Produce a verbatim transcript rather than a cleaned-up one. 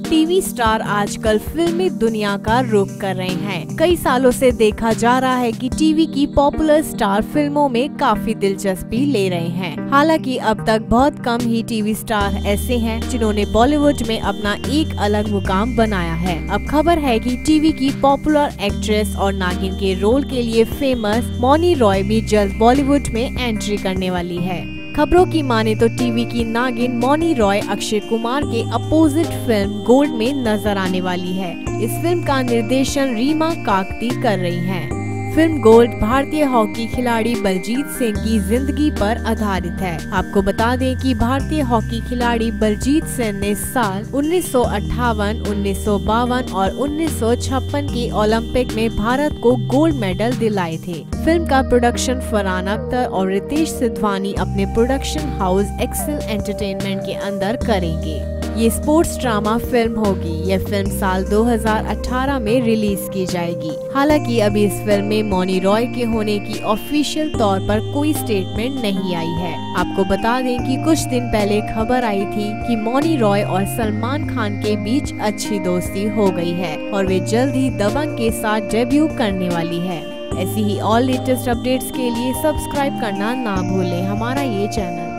TV star आजकल फिल्मी दुनिया का रुख कर रहे हैं। कई सालों से देखा जा रहा है कि टीवी की पॉपुलर स्टार फिल्मों में काफी दिलचस्पी ले रहे हैं। हालांकि अब तक बहुत कम ही टीवी स्टार ऐसे हैं जिन्होंने बॉलीवुड में अपना एक अलग मुकाम बनाया है। अब खबर है कि टीवी की पॉपुलर एक्ट्रेस और नागिन के रोल के लिए फेमस मौनी रॉय भी जल्द बॉलीवुड में एंट्री करने वाली है। खबरों की माने तो टीवी की नागिन मौनी रॉय अक्षय कुमार के अपोजिट फिल्म गोल्ड में नजर आने वाली है। इस फिल्म का निर्देशन रीमा काकती कर रही हैं। फिल्म गोल्ड भारतीय हॉकी खिलाड़ी बलजीत सिंह की जिंदगी पर आधारित है। आपको बता दें कि भारतीय हॉकी खिलाड़ी बलजीत सिंह ने साल उन्नीस सौ अट्ठावन, उन्नीस सौ बावन और उन्नीस सौ छप्पन के ओलंपिक में भारत को गोल्ड मेडल दिलाए थे। फिल्म का प्रोडक्शन फरहान अख्तर और रितेश सिधवानी अपने प्रोडक्शन हाउस एक्सेल एंटरटेनमेंट के अंदर करेंगे। ये स्पोर्ट्स ड्रामा फिल्म होगी। यह फिल्म साल दो हज़ार अठारह में रिलीज की जाएगी। हालांकि अभी इस फिल्म में मौनी रॉय के होने की ऑफिशियल तौर पर कोई स्टेटमेंट नहीं आई है। आपको बता दें कि कुछ दिन पहले खबर आई थी कि मौनी रॉय और सलमान खान के बीच अच्छी दोस्ती हो गई है और वे जल्द ही दबंग के साथ डेब्यू करने वाली है। ऐसी ही ऑल लेटेस्ट अपडेट्स के लिए सब्सक्राइब करना ना भूलें हमारा ये चैनल।